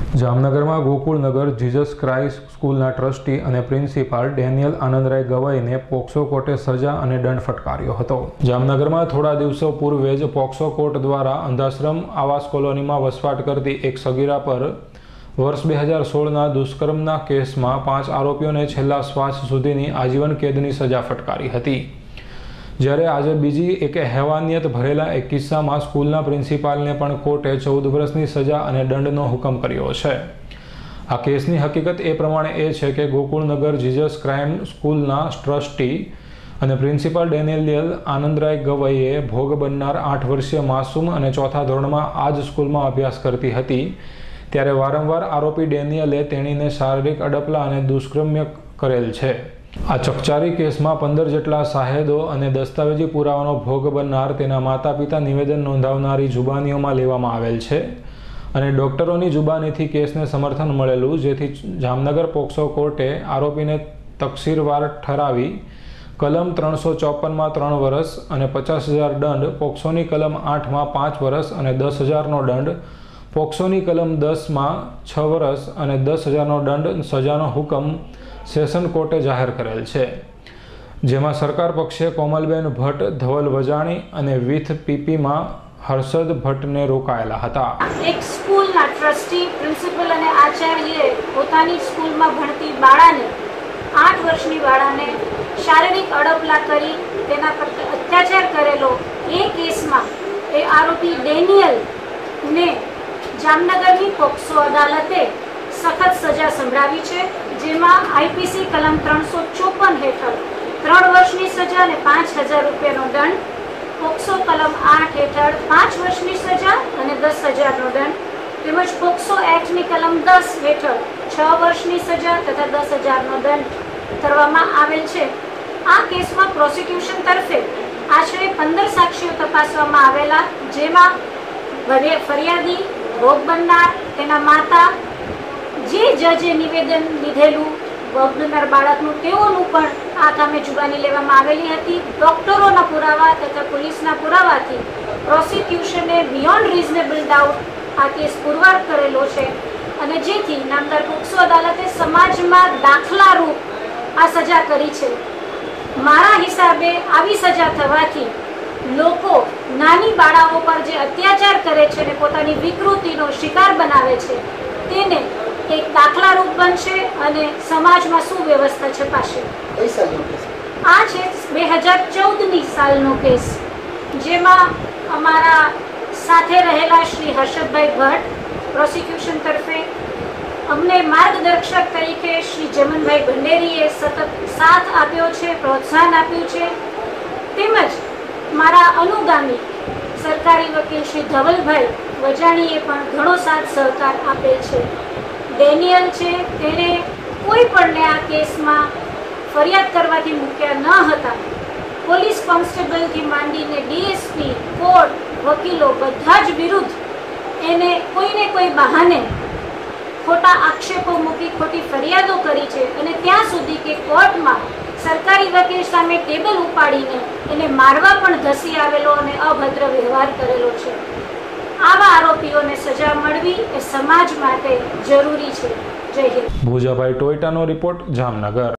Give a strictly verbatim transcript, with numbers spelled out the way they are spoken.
જામનગરમાં Gokulnagar Jesus Christ સ્કૂલના trustee અને પ્રિન્સિપાલ ડેનિયલ આનંદરાય ગવાઈને પોક્સો કોર્ટે સજા અને દંડ ફટકાર્યો હતો। જામનગરમાં થોડા દિવસો પૂર્વે જ પોક્સો કોર્ટ દ્વારા અંધાશ્રમ આવાસ કોલોનીમાં વસવાટ કરતી એક સગીરા પર વર્ષ બે હજાર સોળના દુષ્કર્મના કેસમાં પાંચ આરોપીઓને છેલ્લા શ્વાસ સુધીની આજીવન કેદની સજા ફટકારી હતી। જ્યારે આજે બીજી એક હેવાનિયત ભરેલા એક કિસ્સામાં સ્કૂલના પ્રિન્સિપાલને પણ કોર્ટે ચૌદ વર્ષની સજા અને દંડનો હુકમ કર્યો છે। આ કેસની હકીકત એ પ્રમાણે એ છે કે ગોકુળનગર જીસસ ક્રાઇમ સ્કૂલના ટ્રસ્ટી અને પ્રિન્સિપાલ ડેનિયલ આનંદરાય ગવાઈએ ભોગ બનનાર આઠ વર્ષીય માસૂમ અને ચોથા ધોરણમાં આ જ સ્કૂલમાં અભ્યાસ કરતી હતી ત્યારે વારંવાર આરોપી ડેનિયલે તેણીને શારીરિક અડપલા અને દુષ્કર્મ્ય કરેલ છે। આ ચકચારી કેસમાં પંદર જેટલા શાહેદો અને દસ્તાવેજી પુરાવાનો ભોગ બનનાર તેના માતા પિતા નિવેદન નોંધાવનારી જુબાનીઓમાં લેવામાં આવેલ છે અને ડોક્ટરોની જુબાનીથી કેસને સમર્થન મળેલું, જેથી જામનગર પોક્સો કોર્ટે આરોપીને તકસીરવાર ઠરાવી કલમ ત્રણસો ચોપનમાં ત્રણ વર્ષ અને પચાસ હજાર દંડ, પોક્સોની કલમ આઠમાં પાંચ વર્ષ અને દસ હજારનો દંડ, પોક્સોની કલમ દસમાં છ વર્ષ અને દસ હજારનો દંડ સજાનો હુકમ સેશન કોર્ટે જાહેર કરેલ છે, જેમાં સરકાર પક્ષે કોમલબેન ભટ્ટ, ધવલ વજાણી અને વિથ પીપીમાં હર્ષદ ભટ્ટને રોકાયેલા હતા। એક સ્કૂલના ટ્રસ્ટી, પ્રિન્સિપલ અને આચાર્યએ પોતાની સ્કૂલમાં ભણતી બાળાને આઠ વર્ષની બાળાને શારીરિક અડપલા કરી તેના પર અત્યાચાર કરેલો એ કેસમાં એ આરોપી ડેનિયલને જામનગરની પોક્સો અદાલતે સખત સજા સંભળાવી છે, જેમાં આઈપીસી કલમ ત્રણસો ચોપન હેઠળ ત્રણ વર્ષની સજા અને પાંચ હજાર રૂપિયાનો દંડ, પોક્સો કલમ આઠ હેઠળ પાંચ વર્ષની સજા અને દસ હજારનો દંડ તેમજ પોક્સો એક્ટની કલમ દસ હેઠળ છ વર્ષની સજા તથા દસ હજારનો દંડ કરવામાં આવેલ છે। આ કેસમાં પ્રોસિક્યુશન તરફે આશરે પંદર સાક્ષીઓ તપાસવામાં આવેલા, જેમાં ફરિયાદી, ભોગ બનનાર, તેના માતા, જે જજે નિવેદન લીધેલું ભોગ બનનાર બાળકનું તેઓનું પણ આ કામે જુબાની લેવામાં આવેલી હતી। ડોક્ટરોના પુરાવા તથા પોલીસના પુરાવાથી પ્રોસિક્યુશને બિયોન્ડ રીઝનેબલ ડાઉટ આ કેસ પુરવાર કરેલો છે અને જેથી નામદાર પોક્સો અદાલતે સમાજમાં દાખલારૂપ આ સજા કરી છે। મારા હિસાબે આવી સજા થવાથી લોકો નાની બાળાઓ પર જે અત્યાચાર કરે છે અને પોતાની વિકૃતિનો શિકાર બનાવે છે તેને એક દાખલારૂપ બનશે અને સમાજમાં સુવ્યવસ્થા છપાશે। આ છે બે હજાર ચૌદની સાલનો કેસ, જેમાં અમારા સાથે રહેલા શ્રી હર્ષદભાઈ ભટ્ટ પ્રોસિક્યુશન તરફે, અમને માર્ગદર્શક તરીકે શ્રી જમનભાઈ ભંડેરીએ સતત સાથ આપ્યો છે, પ્રોત્સાહન આપ્યું છે, તેમજ મારા અનુગામી સરકારી વકીલ શ્રી ધવલભાઈ વજાણીએ પણ ઘણો સાથ સહકાર આપેલ છે। ડેનિયલ છે તેણે કોઈ પણને આ કેસમાં ફરિયાદ કરવાથી મૂક્યા ન હતા। પોલીસ કોન્સ્ટેબલથી માંડીને ડીએસપી, કોર્ટ, વકીલો બધા જ વિરુદ્ધ એને કોઈને કોઈ બહાને ખોટા આક્ષેપો મૂકી ખોટી ફરિયાદો કરી છે અને ત્યાં સુધી કે કોર્ટમાં સરકારી વકીલ સામે ટેબલ ઉપાડીને એને મારવા પણ ધસી આવેલો અને અભદ્ર વ્યવહાર કરેલો છે। આવા આરોપીઓને સજા મળવી એ સમાજ માટે જરૂરી છે। જય હિન્દ। ભુજાભાઈ ટોયટાનો રિપોર્ટ, જામનગર।